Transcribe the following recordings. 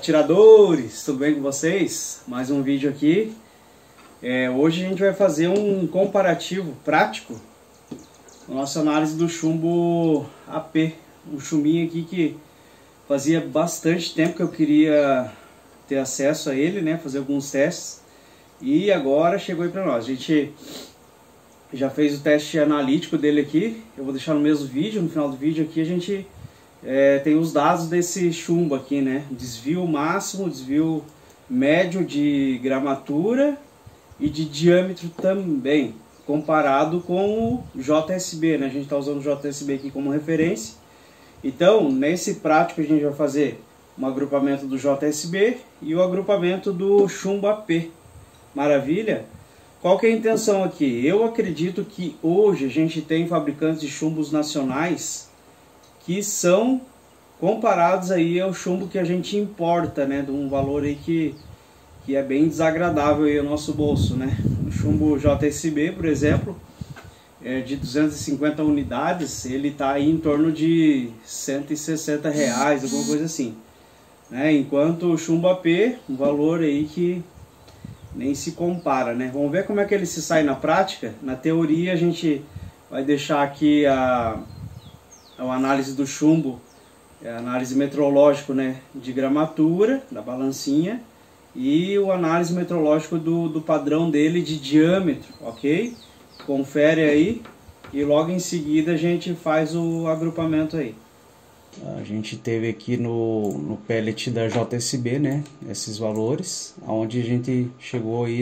Atiradores, tudo bem com vocês? Mais um vídeo aqui. Hoje a gente vai fazer um comparativo prático na nossa análise do chumbo AP. Um chumbinho aqui que fazia bastante tempo que eu queria ter acesso a ele, né? Fazer alguns testes. E agora chegou aí para nós. A gente já fez o teste analítico dele aqui. Eu vou deixar no mesmo vídeo, no final do vídeo aqui a gente tem os dados desse chumbo aqui, né? Desvio máximo, desvio médio de gramatura e de diâmetro também, comparado com o JSB, né? A gente está usando o JSB aqui como referência. Então, nesse prático a gente vai fazer um agrupamento do JSB e o agrupamento do chumbo AP. Maravilha? Qual que é a intenção aqui? Eu acredito que hoje a gente tem fabricantes de chumbos nacionais que são comparados aí ao chumbo que a gente importa, né? De um valor aí que é bem desagradável aí ao nosso bolso, né? O chumbo JSB, por exemplo, de 250 unidades, ele está aí em torno de R$160, alguma coisa assim, né? Enquanto o chumbo AP, um valor aí que nem se compara, né? Vamos ver como é que ele se sai na prática. Na teoria a gente vai deixar aqui a análise do chumbo, a análise metrológica, né, de gramatura, da balancinha, e o análise metrológico do padrão dele de diâmetro, ok? Confere aí e logo em seguida a gente faz o agrupamento aí. A gente teve aqui no pellet da JSB, né, esses valores, onde a gente chegou aí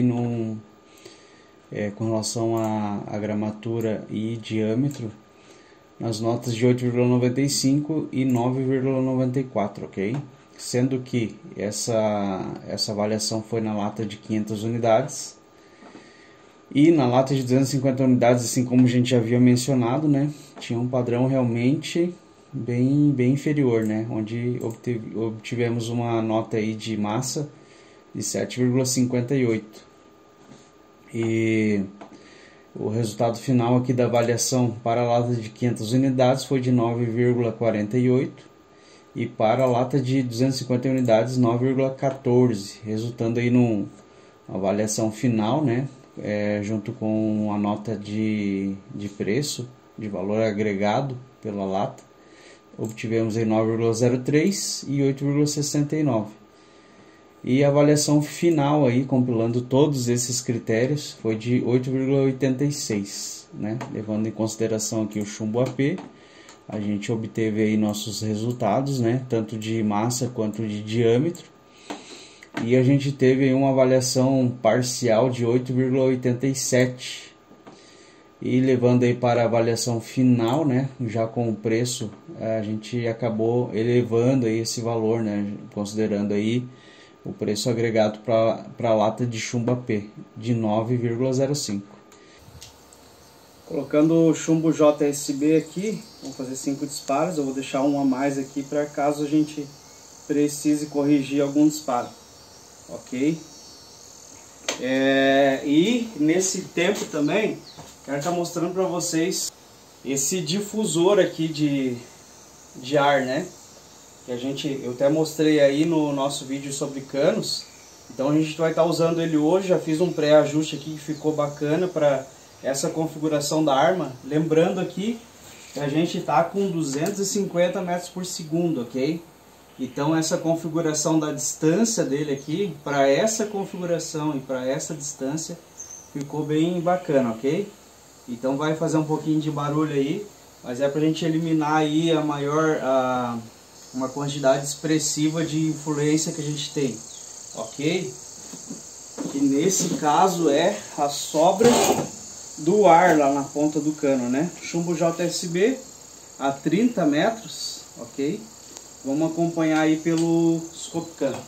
com relação à gramatura e diâmetro, nas notas de 8,95 e 9,94, ok? Sendo que essa avaliação foi na lata de 500 unidades e na lata de 250 unidades, assim como a gente já havia mencionado, né? Tinha um padrão realmente bem inferior, né? Onde obtivemos uma nota aí de massa de 7,58 e o resultado final aqui da avaliação para a lata de 500 unidades foi de 9,48 e para a lata de 250 unidades 9,14, resultando aí numa avaliação final, né, junto com a nota de preço, de valor agregado pela lata, obtivemos aí 9,03 e 8,69. E a avaliação final aí, compilando todos esses critérios, foi de 8,86, né? Levando em consideração aqui o chumbo AP, a gente obteve aí nossos resultados, né? Tanto de massa quanto de diâmetro. E a gente teve aí uma avaliação parcial de 8,87. E levando aí para a avaliação final, né? Já com o preço, a gente acabou elevando aí esse valor, né? Considerando aí o preço agregado para a lata de chumbo AP de 9,05. Colocando o chumbo JSB aqui, vamos fazer 5 disparos. Eu vou deixar um a mais aqui para caso a gente precise corrigir algum disparo, ok? E nesse tempo também quero estar mostrando para vocês esse difusor aqui de ar, né? Que eu até mostrei aí no nosso vídeo sobre canos. Então a gente vai estar usando ele hoje. Já fiz um pré-ajuste aqui que ficou bacana para essa configuração da arma. Lembrando aqui que a gente está com 250 metros por segundo, ok? Então essa configuração da distância dele aqui, para essa configuração e para essa distância, ficou bem bacana, ok? Então vai fazer um pouquinho de barulho aí, mas é para a gente eliminar aí uma quantidade expressiva de influência que a gente tem, ok? Que nesse caso é a sobra do ar lá na ponta do cano, né? Chumbo JSB a 30 metros, ok? Vamos acompanhar aí pelo scope cano.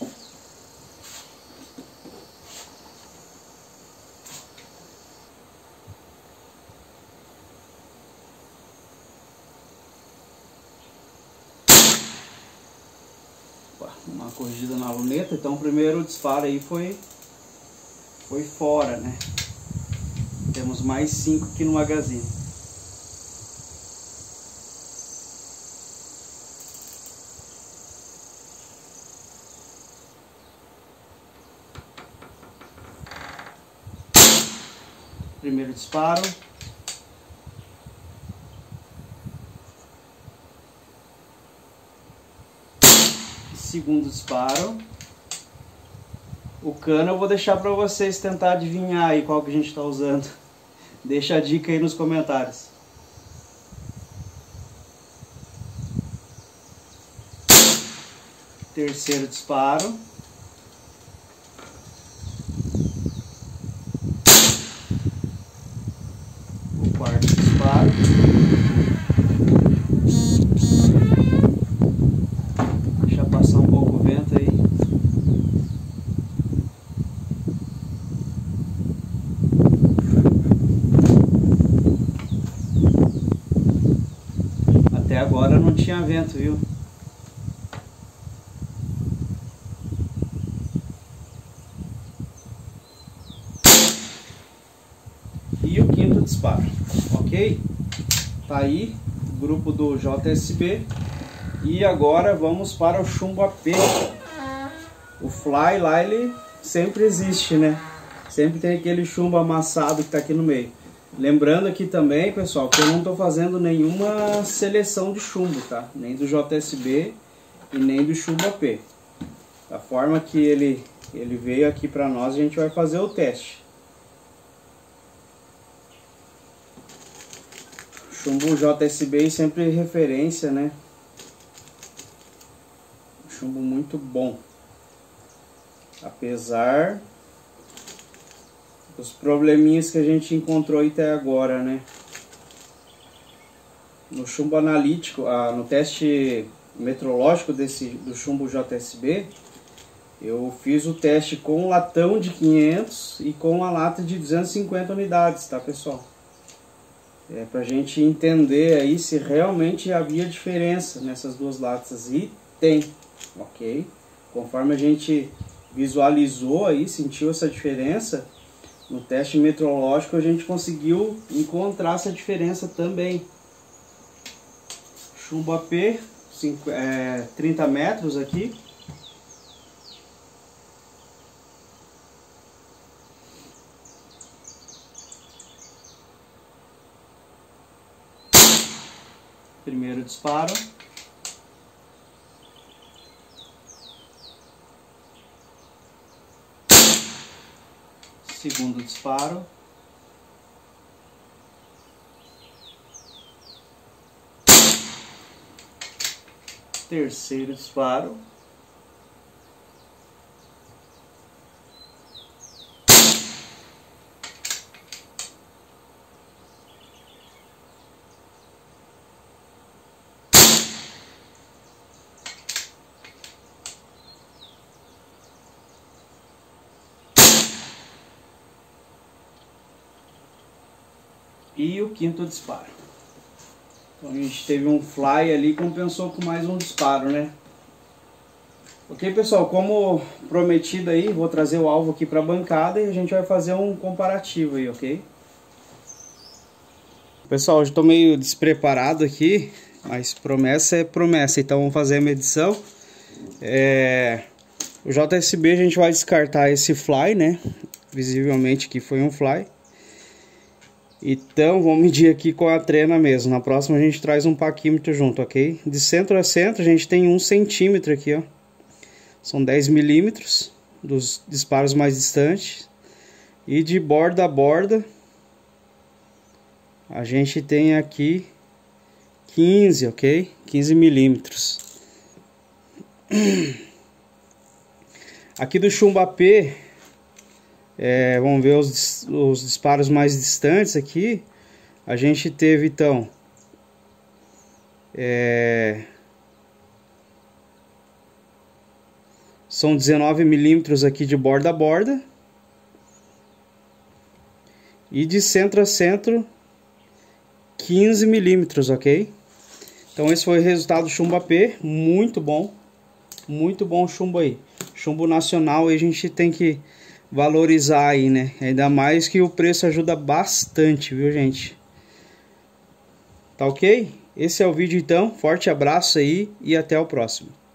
Uma corrigida na luneta. Então o primeiro disparo aí foi fora, né? Temos mais 5 aqui no magazine. Primeiro disparo. Segundo disparo. O cano eu vou deixar para vocês tentar adivinhar aí qual que a gente está usando. Deixa a dica aí nos comentários. Terceiro disparo. O quarto disparo. Deixa passar um pouco o vento aí. Até agora não tinha vento, viu? E o quinto disparo, ok? Tá aí o grupo do JSB. E agora vamos para o chumbo AP. O fly lá ele sempre existe, né? Sempre tem aquele chumbo amassado que tá aqui no meio. Lembrando aqui também, pessoal, que eu não tô fazendo nenhuma seleção de chumbo, tá? Nem do JSB e nem do chumbo AP. Da forma que ele veio aqui para nós, a gente vai fazer o teste. Chumbo JSB sempre referência, né? Chumbo muito bom. Apesar dos probleminhas que a gente encontrou até agora, né? No chumbo analítico, no teste metrológico do chumbo JSB, eu fiz o teste com o latão de 500 e com a lata de 250 unidades, tá, pessoal? Pra gente entender aí se realmente havia diferença nessas duas latas, e tem, ok? Conforme a gente visualizou aí, sentiu essa diferença, no teste metrológico a gente conseguiu encontrar essa diferença também. Chumbo AP, 30 metros aqui. Primeiro disparo. Segundo disparo. Terceiro disparo. E o quinto disparo. Então a gente teve um fly ali, compensou com mais um disparo, né? Ok, pessoal, como prometido aí, vou trazer o alvo aqui para a bancada e a gente vai fazer um comparativo aí, ok? Pessoal, hoje estou meio despreparado aqui, mas promessa é promessa, então vamos fazer a medição. O JSB a gente vai descartar esse fly, né? Visivelmente que foi um fly. Então vamos medir aqui com a trena mesmo. Na próxima a gente traz um paquímetro junto, ok? De centro a centro a gente tem 1 centímetro aqui, ó. São 10 milímetros dos disparos mais distantes. E de borda a borda a gente tem aqui 15, ok? 15 milímetros. Aqui do chumbo AP, vamos ver os disparos mais distantes aqui. A gente teve então são 19 milímetros aqui de borda a borda. E de centro a centro 15 milímetros, ok? Então esse foi o resultado do chumbo AP, muito bom chumbo aí. Chumbo nacional aí a gente tem que valorizar aí, né? Ainda mais que o preço ajuda bastante, viu, gente? Tá ok? Esse é o vídeo então, forte abraço aí e até o próximo.